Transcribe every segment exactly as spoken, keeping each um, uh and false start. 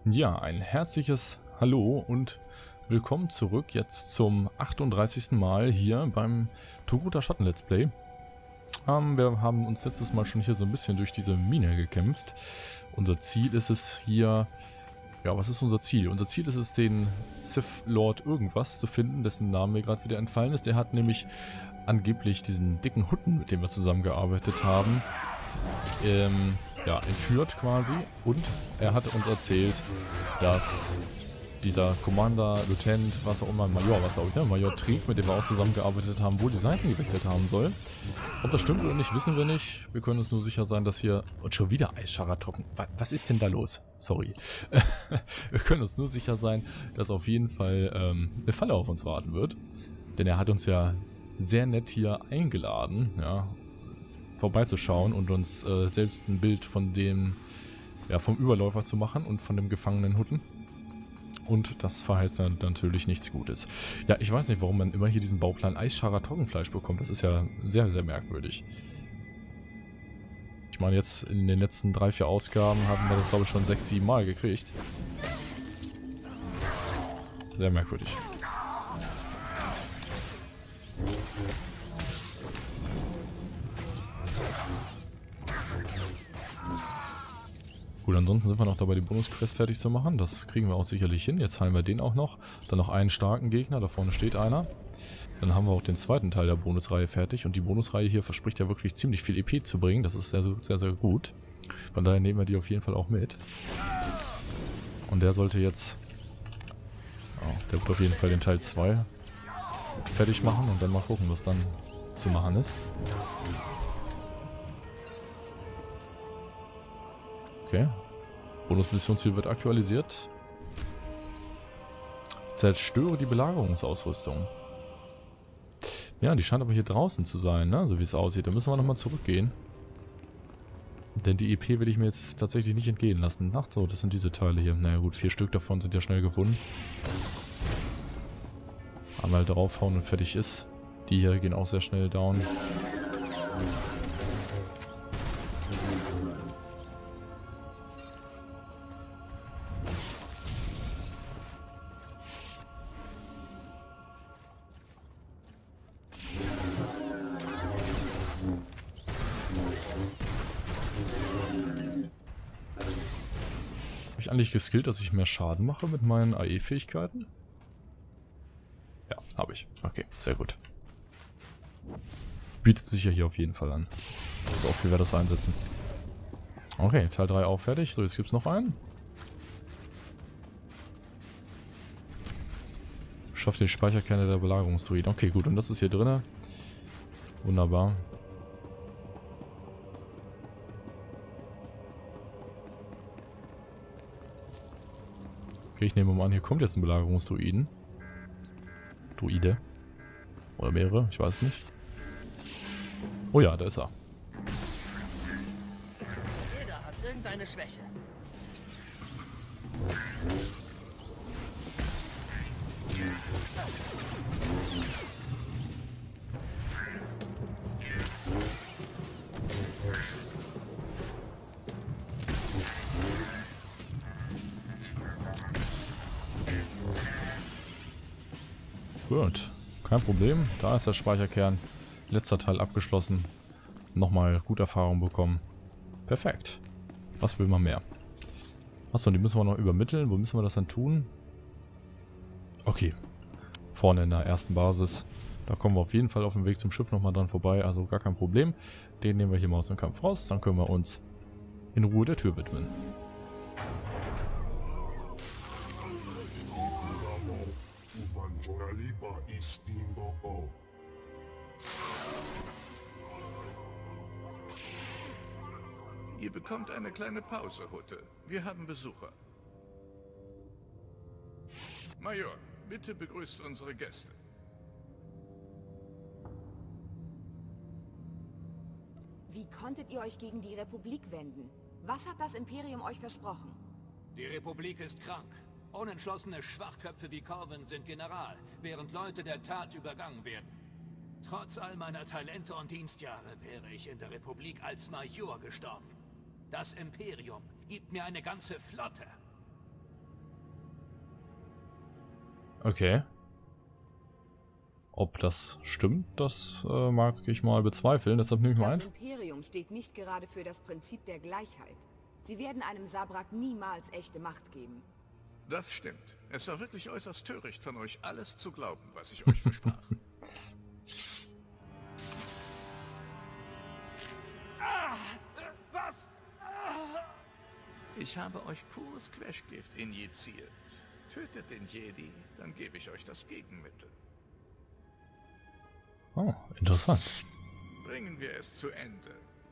Ja, ein herzliches Hallo und willkommen zurück jetzt zum achtunddreißigsten Mal hier beim Toguta Schatten Let's Play. Ähm, wir haben uns letztes Mal schon hier so ein bisschen durch diese Mine gekämpft. Unser Ziel ist es hier... Ja, was ist unser Ziel? Unser Ziel ist es, den Sith Lord irgendwas zu finden, dessen Name mir gerade wieder entfallen ist. Der hat nämlich angeblich diesen dicken Hutten, mit dem wir zusammengearbeitet haben, ähm, ja, entführt quasi. Und er hat uns erzählt, dass dieser Commander, Lieutenant, was auch immer, Major, was glaube ich, ne? Major Trieb, mit dem wir auch zusammengearbeitet haben, wohl die Seiten gewechselt haben soll. Ob das stimmt oder nicht, wissen wir nicht. Wir können uns nur sicher sein, dass hier... Und schon wieder Eisscharatoppen. Was ist denn da los? Sorry. Wir können uns nur sicher sein, dass auf jeden Fall ähm, eine Falle auf uns warten wird. Denn er hat uns ja sehr nett hier eingeladen, ja, vorbeizuschauen und uns äh, selbst ein Bild von dem, ja, vom Überläufer zu machen und von dem gefangenen Hutten. Und das verheißt dann natürlich nichts Gutes. Ja, ich weiß nicht, warum man immer hier diesen Bauplan Eisscharra-Toggenfleisch bekommt. Das ist ja sehr, sehr merkwürdig. Ich meine, jetzt in den letzten drei, vier Ausgaben haben wir das, glaube ich, schon sechs, sieben Mal gekriegt. Sehr merkwürdig. Gut, ansonsten sind wir noch dabei, die Bonusquest fertig zu machen. Das kriegen wir auch sicherlich hin. Jetzt heilen wir den auch noch. Dann noch einen starken Gegner. Da vorne steht einer. Dann haben wir auch den zweiten Teil der Bonusreihe fertig. Und die Bonusreihe hier verspricht ja wirklich ziemlich viel E P zu bringen. Das ist sehr, sehr, sehr gut. Von daher nehmen wir die auf jeden Fall auch mit. Und der sollte jetzt... Oh, der wird auf jeden Fall den Teil zwei fertig machen. Und dann mal gucken, was dann zu machen ist. Okay. Bonusmissionsziel wird aktualisiert. Zerstöre die Belagerungsausrüstung. Ja, die scheint aber hier draußen zu sein, ne? So wie es aussieht. Da müssen wir nochmal zurückgehen. Denn die E P will ich mir jetzt tatsächlich nicht entgehen lassen. Ach so, das sind diese Teile hier. Naja gut, vier Stück davon sind ja schnell gefunden. Einmal draufhauen und fertig ist. Die hier gehen auch sehr schnell down. Eigentlich geskillt, dass ich mehr Schaden mache mit meinen A E-Fähigkeiten? Ja, habe ich. Okay, sehr gut. Bietet sich ja hier auf jeden Fall an. So viel werde das einsetzen. Okay, Teil drei auch fertig. So, jetzt gibt es noch einen. Schafft den Speicherkerne der Belagerungsdruiden. Okay, gut. Und das ist hier drin. Wunderbar. Okay, ich nehme mal an, hier kommt jetzt ein Belagerungsdruiden. Druide. Oder mehrere, ich weiß es nicht. Oh ja, da ist er. Jeder hat irgendeine Schwäche. Gut, kein Problem. Da ist der Speicherkern. Letzter Teil abgeschlossen. Nochmal gut Erfahrung bekommen. Perfekt. Was will man mehr? Achso, die müssen wir noch übermitteln. Wo müssen wir das dann tun? Okay. Vorne in der ersten Basis. Da kommen wir auf jeden Fall auf dem Weg zum Schiff nochmal dran vorbei. Also gar kein Problem. Den nehmen wir hier mal aus dem Kampf raus. Dann können wir uns in Ruhe der Tür widmen. Ihr bekommt eine kleine Pause, Hutte. Wir haben Besucher. Major, bitte begrüßt unsere Gäste. Wie konntet ihr euch gegen die Republik wenden? Was hat das Imperium euch versprochen? Die Republik ist krank. Unentschlossene Schwachköpfe wie Corvin sind General, während Leute der Tat übergangen werden. Trotz all meiner Talente und Dienstjahre wäre ich in der Republik als Major gestorben. Das Imperium gibt mir eine ganze Flotte. Okay. Ob das stimmt, das äh, mag ich mal bezweifeln. Deshalb nehme ich mal Das eins. Imperium steht nicht gerade für das Prinzip der Gleichheit. Sie werden einem Sabrak niemals echte Macht geben. Das stimmt. Es war wirklich äußerst töricht von euch, alles zu glauben, was ich euch versprach. Was? Ich habe euch pures Quashgift injiziert. Tötet den Jedi, dann gebe ich euch das Gegenmittel. Oh, interessant. Bringen wir es zu Ende.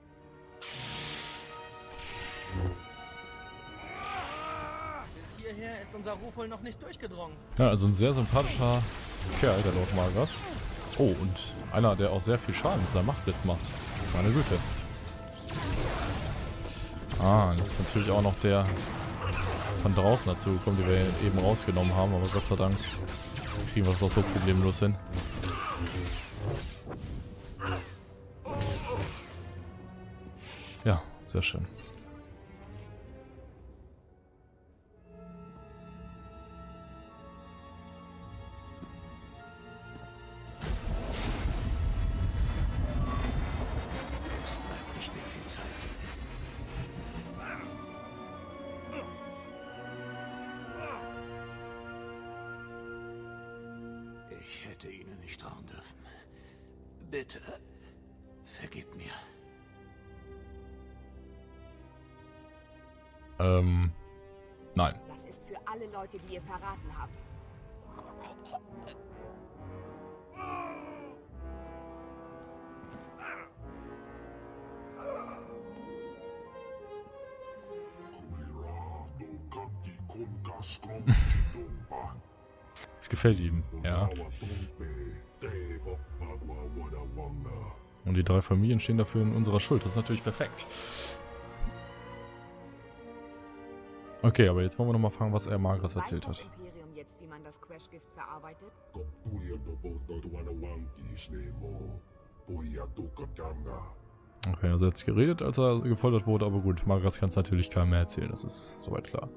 Bis hierher ist unser Ruf wohl noch nicht durchgedrungen. Ja, also ein sehr sympathischer Kerl, der Lord Malgas. Oh, und einer, der auch sehr viel Schaden mit seinem Machtblitz macht. Meine Güte. Ah, das ist natürlich auch noch der von draußen dazu gekommen, die wir eben rausgenommen haben, aber Gott sei Dank kriegen wir das auch so problemlos hin. Ja, sehr schön. Es bleibt nicht mehr viel Zeit. Ich hätte Ihnen nicht trauen dürfen. Bitte, vergebt mir. Ähm, nein. Das ist für alle Leute, die ihr verraten habt. Es gefällt ihm, ja. Und die drei Familien stehen dafür in unserer Schuld. Das ist natürlich perfekt. Okay, aber jetzt wollen wir nochmal fragen, was er Malgas erzählt Weiß hat. das Imperium jetzt, wie man das Quashgift verarbeitet? Okay, also er hat geredet, als er gefoltert wurde, aber gut, Malgas kann es natürlich keinem mehr erzählen, das ist soweit klar.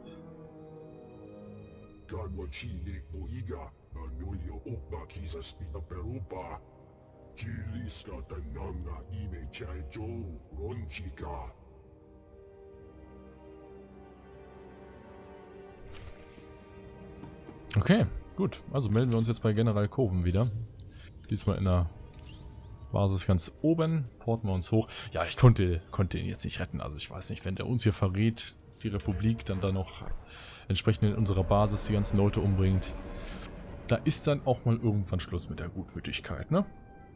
Okay, gut, also melden wir uns jetzt bei General Coven wieder. Diesmal in der Basis ganz oben, porten wir uns hoch. Ja, ich konnte, konnte ihn jetzt nicht retten, also ich weiß nicht, wenn der uns hier verrät, die Republik, dann da noch entsprechend in unserer Basis die ganzen Leute umbringt. Da ist dann auch mal irgendwann Schluss mit der Gutmütigkeit, ne?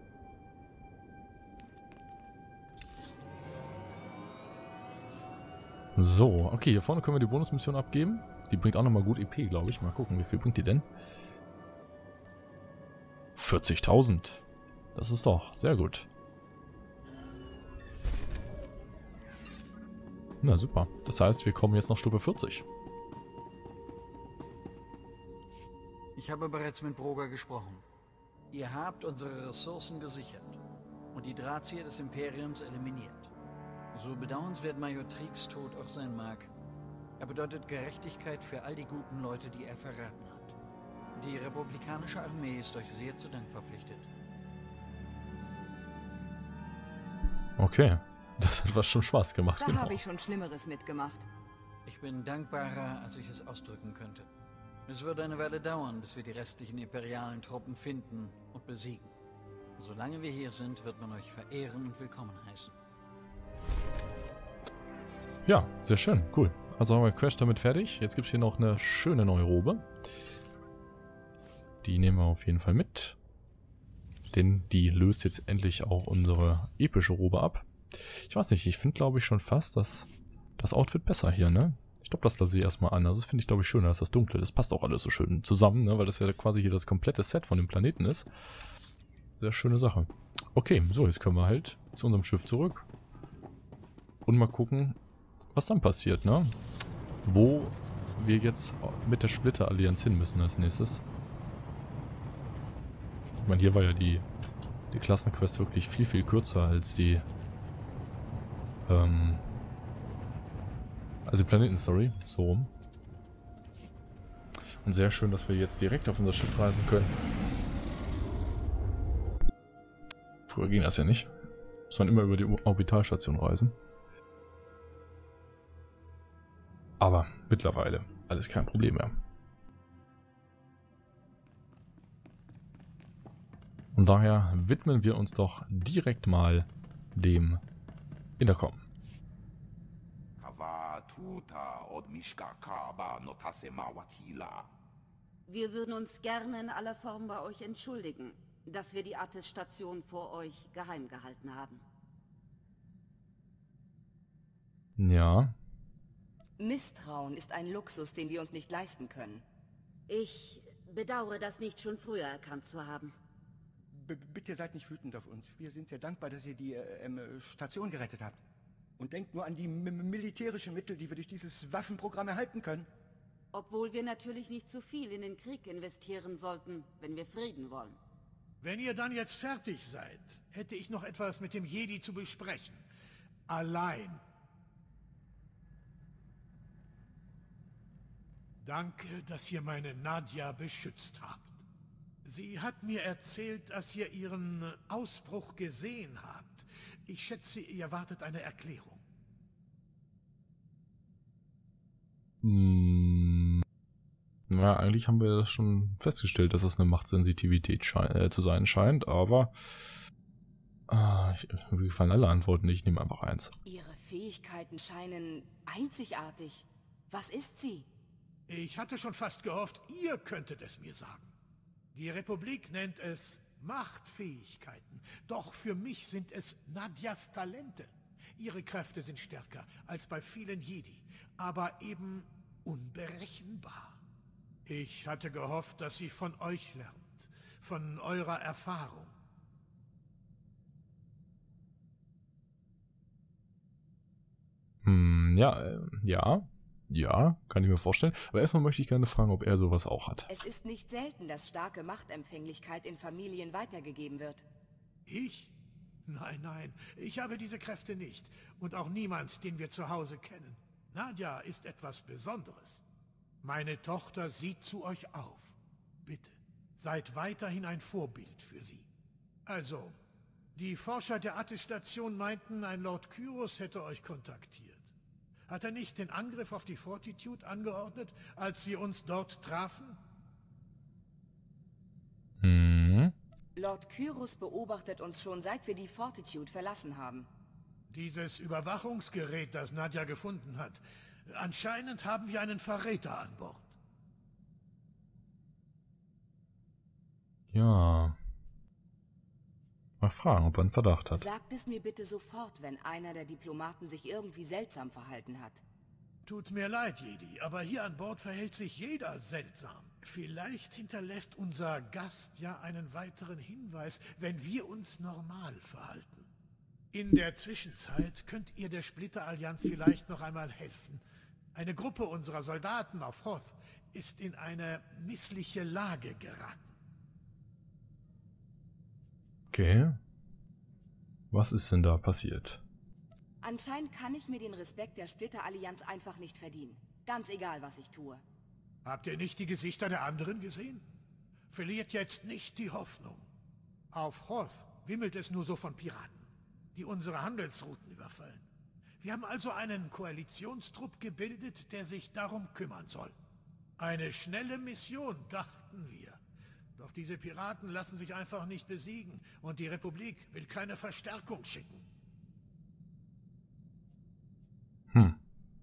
So, okay, hier vorne können wir die Bonusmission abgeben. Die bringt auch nochmal gut E P, glaube ich. Mal gucken, wie viel bringt die denn? vierzigtausend. Das ist doch sehr gut. Na super. Das heißt, wir kommen jetzt nach Stufe vierzig. Ich habe bereits mit Broga gesprochen. Ihr habt unsere Ressourcen gesichert und die Drahtzieher des Imperiums eliminiert. So bedauernswert Major Triegs Tod auch sein mag, er bedeutet Gerechtigkeit für all die guten Leute, die er verraten hat. Die republikanische Armee ist euch sehr zu Dank verpflichtet. Okay, das hat fast schon Spaß gemacht, Da genau. habe ich schon Schlimmeres mitgemacht. Ich bin dankbarer, als ich es ausdrücken könnte. Es wird eine Weile dauern, bis wir die restlichen imperialen Truppen finden und besiegen. Solange wir hier sind, wird man euch verehren und willkommen heißen. Ja, sehr schön, cool. Also haben wir Crash damit fertig. Jetzt gibt es hier noch eine schöne neue Robe. Die nehmen wir auf jeden Fall mit. Denn die löst jetzt endlich auch unsere epische Robe ab. Ich weiß nicht, ich finde glaube ich schon fast das, das Outfit besser hier, ne? Ich glaube, das lasse ich erstmal an. Also das finde ich glaube ich schöner als das Dunkle. Das passt auch alles so schön zusammen, ne? Weil das ja quasi hier das komplette Set von dem Planeten ist. Sehr schöne Sache. Okay, so, jetzt können wir halt zu unserem Schiff zurück. Und mal gucken, was dann passiert, ne? Wo wir jetzt mit der Splitter-Allianz hin müssen als nächstes. Ich meine, hier war ja die, die Klassenquest wirklich viel, viel kürzer als die ähm, also die Planetenstory, so rum. Und sehr schön, dass wir jetzt direkt auf unser Schiff reisen können. Früher ging das ja nicht. Muss man immer über die Orbitalstation reisen. Aber mittlerweile alles kein Problem mehr. Und daher widmen wir uns doch direkt mal dem Intercom. Wir würden uns gerne in aller Form bei euch entschuldigen, dass wir die Attis-Station vor euch geheim gehalten haben. Ja. Misstrauen ist ein Luxus, den wir uns nicht leisten können. Ich bedauere, das nicht schon früher erkannt zu haben. B bitte seid nicht wütend auf uns. Wir sind sehr dankbar, dass ihr die äh, äh, Station gerettet habt. Und denkt nur an die m militärischen Mittel, die wir durch dieses Waffenprogramm erhalten können. Obwohl wir natürlich nicht zu viel in den Krieg investieren sollten, wenn wir Frieden wollen. Wenn ihr dann jetzt fertig seid, hätte ich noch etwas mit dem Jedi zu besprechen. Allein. Danke, dass ihr meine Nadja beschützt habt. Sie hat mir erzählt, dass ihr ihren Ausbruch gesehen habt. Ich schätze, ihr erwartet eine Erklärung. Hm. Ja, eigentlich haben wir das schon festgestellt, dass das eine Machtsensitivität äh, zu sein scheint, aber ah, ich, mir gefallen alle Antworten nicht. Ich nehme einfach eins. Ihre Fähigkeiten scheinen einzigartig. Was ist sie? Ich hatte schon fast gehofft, ihr könntet es mir sagen. Die Republik nennt es Machtfähigkeiten. Doch für mich sind es Nadjas Talente. Ihre Kräfte sind stärker als bei vielen Jedi, aber eben unberechenbar. Ich hatte gehofft, dass sie von euch lernt, von eurer Erfahrung. Hm, ja, äh, ja. Ja, kann ich mir vorstellen. Aber erstmal möchte ich gerne fragen, ob er sowas auch hat. Es ist nicht selten, dass starke Machtempfänglichkeit in Familien weitergegeben wird. Ich? Nein, nein, ich habe diese Kräfte nicht. Und auch niemand, den wir zu Hause kennen. Nadja ist etwas Besonderes. Meine Tochter sieht zu euch auf. Bitte, seid weiterhin ein Vorbild für sie. Also, die Forscher der Attis-Station meinten, ein Lord Kyros hätte euch kontaktiert. Hat er nicht den Angriff auf die Fortitude angeordnet, als wir uns dort trafen? Hm. Lord Kyros beobachtet uns schon, seit wir die Fortitude verlassen haben. Dieses Überwachungsgerät, das Nadja gefunden hat. Anscheinend haben wir einen Verräter an Bord. Ja. Mal fragen, ob er einen Verdacht hat. Sagt es mir bitte sofort, wenn einer der Diplomaten sich irgendwie seltsam verhalten hat. Tut mir leid, Jedi, aber hier an Bord verhält sich jeder seltsam. Vielleicht hinterlässt unser Gast ja einen weiteren Hinweis, wenn wir uns normal verhalten. In der Zwischenzeit könnt ihr der Splitterallianz vielleicht noch einmal helfen. Eine Gruppe unserer Soldaten auf Hoth ist in eine missliche Lage geraten. Okay. Was ist denn da passiert? Anscheinend kann ich mir den Respekt der Splitterallianz einfach nicht verdienen. Ganz egal, was ich tue. Habt ihr nicht die Gesichter der anderen gesehen? Verliert jetzt nicht die Hoffnung. Auf Hoth wimmelt es nur so von Piraten, die unsere Handelsrouten überfallen. Wir haben also einen Koalitionstrupp gebildet, der sich darum kümmern soll. Eine schnelle Mission, dachten wir. Doch diese Piraten lassen sich einfach nicht besiegen und die Republik will keine Verstärkung schicken. Hm.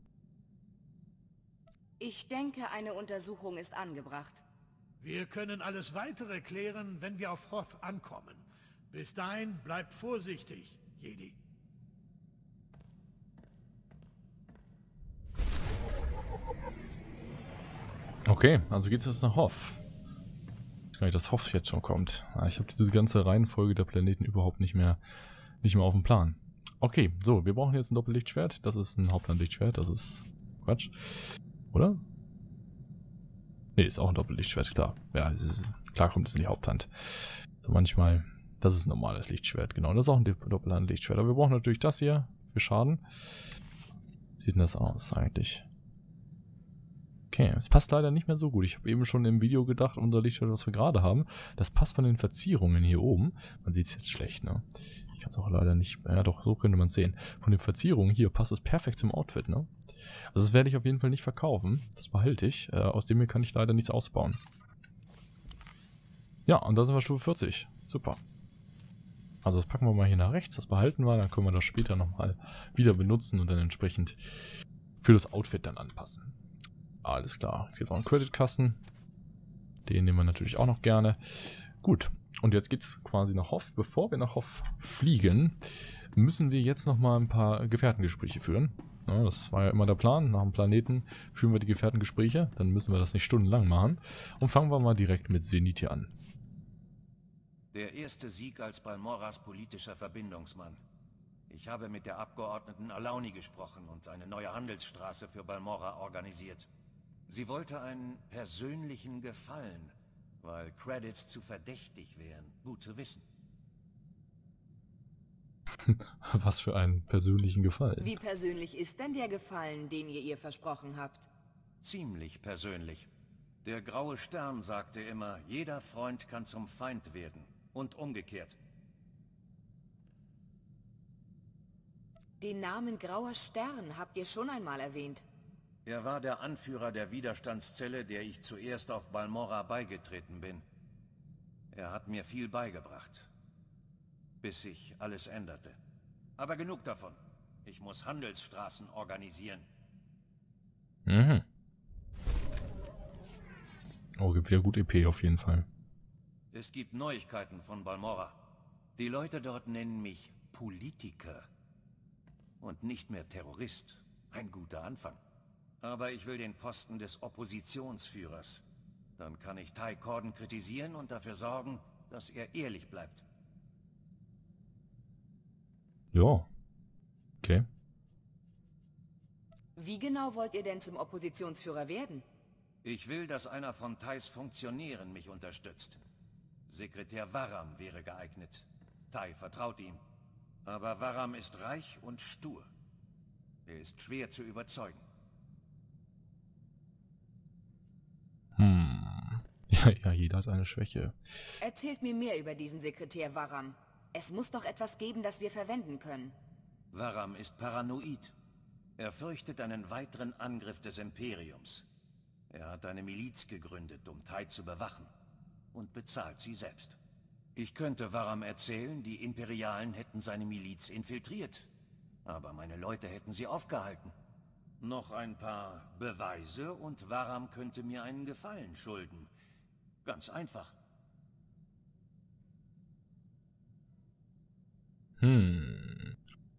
Ich denke, eine Untersuchung ist angebracht. Wir können alles Weitere klären, wenn wir auf Hoth ankommen. Bis dahin bleibt vorsichtig, Jedi. Okay, also geht's jetzt nach Hoth. Ich weiß gar nicht, dass Hoth jetzt schon kommt. Ich habe diese ganze Reihenfolge der Planeten überhaupt nicht mehr, nicht mehr auf dem Plan. Okay, so, wir brauchen jetzt ein Doppellichtschwert. Das ist ein Hauptlandlichtschwert, das ist Quatsch. Oder? Ne, ist auch ein Doppellichtschwert, klar. Ja, es ist, klar kommt es in die Haupthand. So manchmal, das ist ein normales Lichtschwert, genau. Das ist auch ein Doppelhandlichtschwert. Aber wir brauchen natürlich das hier für Schaden. Wie sieht denn das aus eigentlich? Okay, es passt leider nicht mehr so gut. Ich habe eben schon im Video gedacht, unser Lichtschwert, was wir gerade haben, das passt von den Verzierungen hier oben. Man sieht es jetzt schlecht, ne? Ich kann es auch leider nicht, ja doch, so könnte man es sehen. Von den Verzierungen hier passt es perfekt zum Outfit, ne? Also das werde ich auf jeden Fall nicht verkaufen. Das behalte ich. Äh, aus dem hier kann ich leider nichts ausbauen. Ja, und da sind wir Stufe vierzig. Super. Also das packen wir mal hier nach rechts, das behalten wir, dann können wir das später nochmal wieder benutzen und dann entsprechend für das Outfit dann anpassen. Alles klar, jetzt gibt es auch einen Creditkasten. Den nehmen wir natürlich auch noch gerne. Gut, und jetzt geht es quasi nach Hoth. Bevor wir nach Hoth fliegen, müssen wir jetzt nochmal ein paar Gefährtengespräche führen. Ja, das war ja immer der Plan, nach dem Planeten führen wir die Gefährtengespräche, dann müssen wir das nicht stundenlang machen. Und fangen wir mal direkt mit Zenith hier an. Der erste Sieg als Balmoras politischer Verbindungsmann. Ich habe mit der Abgeordneten Alauni gesprochen und eine neue Handelsstraße für Balmora organisiert. Sie wollte einen persönlichen Gefallen, weil Credits zu verdächtig wären. Gut zu wissen. Was für einen persönlichen Gefallen? Wie persönlich ist denn der Gefallen, den ihr ihr versprochen habt? Ziemlich persönlich. Der graue Stern sagte immer, jeder Freund kann zum Feind werden. Und umgekehrt. Den Namen Grauer Stern habt ihr schon einmal erwähnt. Er war der Anführer der Widerstandszelle, der ich zuerst auf Balmora beigetreten bin. Er hat mir viel beigebracht. Bis sich alles änderte. Aber genug davon. Ich muss Handelsstraßen organisieren. Mhm. Oh, gibt wieder gut E P auf jeden Fall. Es gibt Neuigkeiten von Balmora. Die Leute dort nennen mich Politiker. Und nicht mehr Terrorist. Ein guter Anfang. Aber ich will den Posten des Oppositionsführers. Dann kann ich Ty Corden kritisieren und dafür sorgen, dass er ehrlich bleibt. Ja. Okay. Wie genau wollt ihr denn zum Oppositionsführer werden? Ich will, dass einer von Tys Funktionären mich unterstützt. Sekretär Varram wäre geeignet. Ty vertraut ihm. Aber Varram ist reich und stur. Er ist schwer zu überzeugen. Hm. Ja, ja, jeder hat eine Schwäche. Erzählt mir mehr über diesen Sekretär Varram. Es muss doch etwas geben, das wir verwenden können. Varram ist paranoid. Er fürchtet einen weiteren Angriff des Imperiums. Er hat eine Miliz gegründet, um Ty zu bewachen. Und bezahlt sie selbst. Ich könnte Varram erzählen, die Imperialen hätten seine Miliz infiltriert. Aber meine Leute hätten sie aufgehalten. Noch ein paar Beweise und Varram könnte mir einen Gefallen schulden. Ganz einfach. Hm.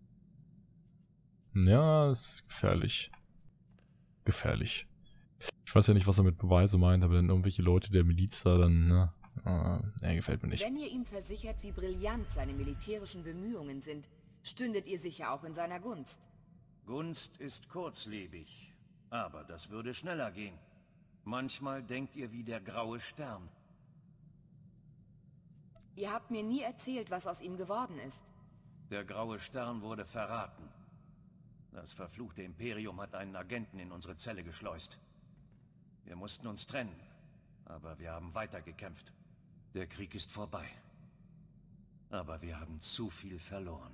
Ja, ist gefährlich. Gefährlich. Ich weiß ja nicht, was er mit Beweise meint, aber dann irgendwelche Leute der Miliz da dann, ne? Äh, nee, gefällt mir nicht. Wenn ihr ihm versichert, wie brillant seine militärischen Bemühungen sind, stündet ihr sicher auch in seiner Gunst. Gunst ist kurzlebig, aber das würde schneller gehen. Manchmal denkt ihr wie der graue Stern. Ihr habt mir nie erzählt, was aus ihm geworden ist. Der graue Stern wurde verraten. Das verfluchte Imperium hat einen Agenten in unsere Zelle geschleust. Wir mussten uns trennen, aber wir haben weitergekämpft. Der Krieg ist vorbei. Aber wir haben zu viel verloren.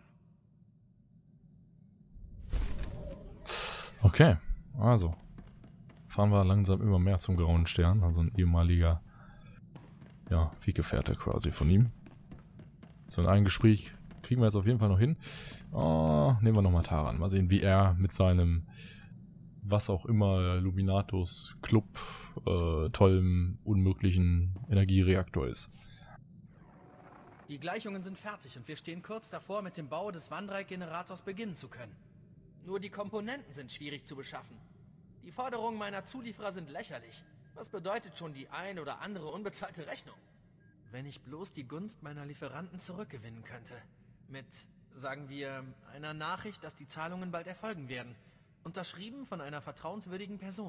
Okay, also fahren wir langsam immer mehr zum grauen Stern, also ein ehemaliger, ja, Weggefährte quasi von ihm. So ein Gespräch kriegen wir jetzt auf jeden Fall noch hin. Oh, nehmen wir nochmal Taran. Mal sehen, wie er mit seinem, was auch immer, Luminatus Club, äh, tollem, unmöglichen Energiereaktor ist. Die Gleichungen sind fertig und wir stehen kurz davor, mit dem Bau des Wandreich-Generators beginnen zu können. Nur die Komponenten sind schwierig zu beschaffen. Die Forderungen meiner Zulieferer sind lächerlich. Was bedeutet schon die ein oder andere unbezahlte Rechnung? Wenn ich bloß die Gunst meiner Lieferanten zurückgewinnen könnte. Mit, sagen wir, einer Nachricht, dass die Zahlungen bald erfolgen werden. Unterschrieben von einer vertrauenswürdigen Person.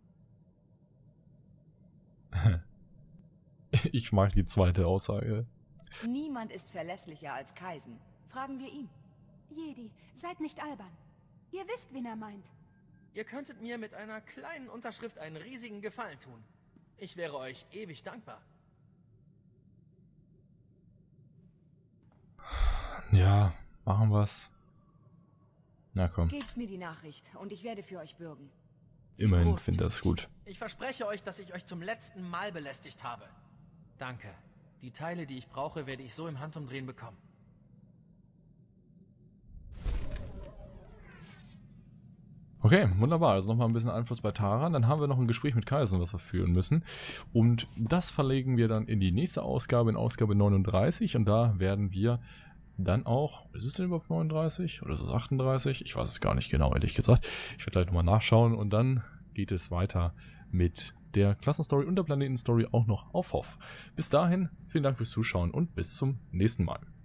Ich mag die zweite Aussage. Niemand ist verlässlicher als Kaisen. Fragen wir ihn. Jedi, seid nicht albern. Ihr wisst, wen er meint. Ihr könntet mir mit einer kleinen Unterschrift einen riesigen Gefallen tun. Ich wäre euch ewig dankbar. Ja, machen wir's. Na komm. Gebt mir die Nachricht und ich werde für euch bürgen. Immerhin finde ich das gut. Ich verspreche euch, dass ich euch zum letzten Mal belästigt habe. Danke. Die Teile, die ich brauche, werde ich so im Handumdrehen bekommen. Okay, wunderbar. Also nochmal ein bisschen Einfluss bei Taran. Dann haben wir noch ein Gespräch mit Kaizen, was wir führen müssen. Und das verlegen wir dann in die nächste Ausgabe, in Ausgabe neununddreißig. Und da werden wir dann auch... Ist es denn überhaupt neununddreißig? Oder ist es achtunddreißig? Ich weiß es gar nicht genau, ehrlich gesagt. Ich werde gleich nochmal nachschauen. Und dann geht es weiter mit der Klassenstory und der Planetenstory auch noch auf Hoth. Bis dahin, vielen Dank fürs Zuschauen und bis zum nächsten Mal.